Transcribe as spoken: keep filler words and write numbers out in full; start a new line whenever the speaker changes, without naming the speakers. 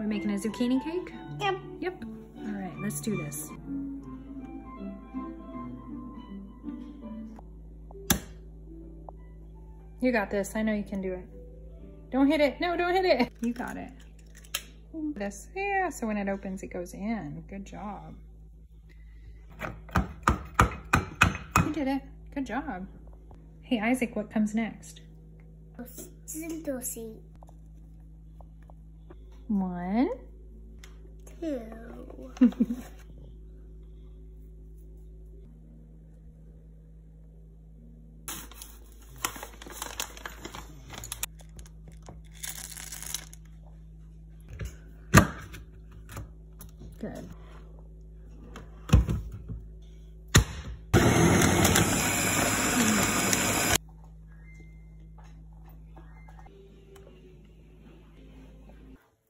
we making a zucchini cake?
Yep.
Yep. All right, let's do this. You got this. I know you can do it. Don't hit it. No, don't hit it. You got it. This. Yeah, so when it opens, it goes in. Good job. You did it. Good job. Hey, Isaac, what comes next? One.
Two.
Good.